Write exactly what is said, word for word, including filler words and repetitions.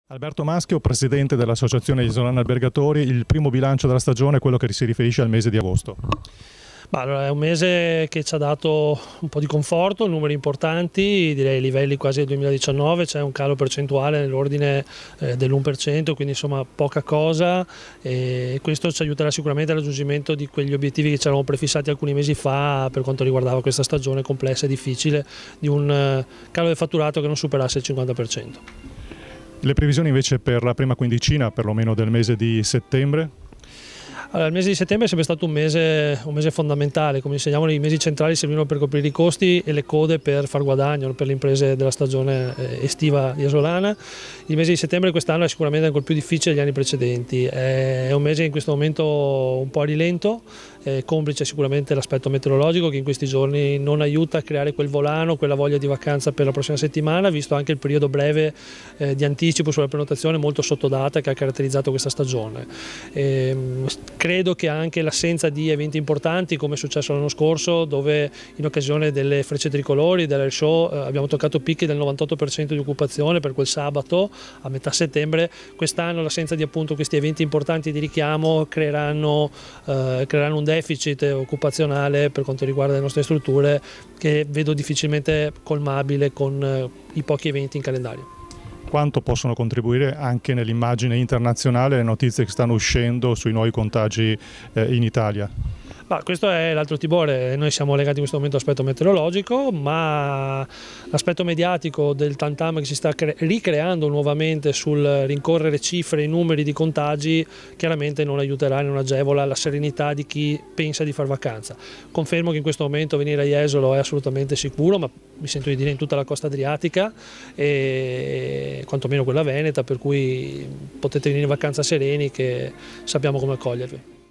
Alberto Maschio, presidente dell'Associazione Isolana Albergatori, il primo bilancio della stagione è quello che si riferisce al mese di agosto. Bah, allora, è un mese che ci ha dato un po' di conforto, numeri importanti, direi livelli quasi del duemiladiciannove, c'è un calo percentuale nell'ordine eh, dell'uno per cento, quindi insomma poca cosa, e questo ci aiuterà sicuramente al raggiungimento di quegli obiettivi che ci eravamo prefissati alcuni mesi fa per quanto riguardava questa stagione complessa e difficile di un eh, calo del fatturato che non superasse il cinquanta per cento. Le previsioni invece per la prima quindicina, perlomeno del mese di settembre? Allora, il mese di settembre è sempre stato un mese, un mese fondamentale, come insegniamo i mesi centrali servivano per coprire i costi e le code per far guadagno per le imprese della stagione estiva isolana. Il mese di settembre quest'anno è sicuramente ancora più difficile degli anni precedenti, è un mese in questo momento un po' a rilento, eh, complice sicuramente l'aspetto meteorologico che in questi giorni non aiuta a creare quel volano, quella voglia di vacanza per la prossima settimana, visto anche il periodo breve eh, di anticipo sulla prenotazione molto sottodata che ha caratterizzato questa stagione. E, credo che anche l'assenza di eventi importanti come è successo l'anno scorso, dove in occasione delle frecce tricolori, dell'air show, eh, abbiamo toccato picchi del novantotto per cento di occupazione per quel sabato a metà settembre, quest'anno l'assenza di appunto questi eventi importanti di richiamo creeranno, eh, creeranno un deficit occupazionale per quanto riguarda le nostre strutture che vedo difficilmente colmabile con eh, i pochi eventi in calendario. Quanto possono contribuire anche nell'immagine internazionale le notizie che stanno uscendo sui nuovi contagi eh, in Italia? Ma questo è l'altro timore, noi siamo legati in questo momento all'aspetto meteorologico, ma l'aspetto mediatico del tantam che si sta ricreando nuovamente sul rincorrere cifre e numeri di contagi chiaramente non aiuterà e non agevola la serenità di chi pensa di far vacanza. Confermo che in questo momento venire a Jesolo è assolutamente sicuro, ma mi sento di dire in tutta la costa adriatica e quantomeno quella veneta, per cui potete venire in vacanza sereni che sappiamo come accogliervi.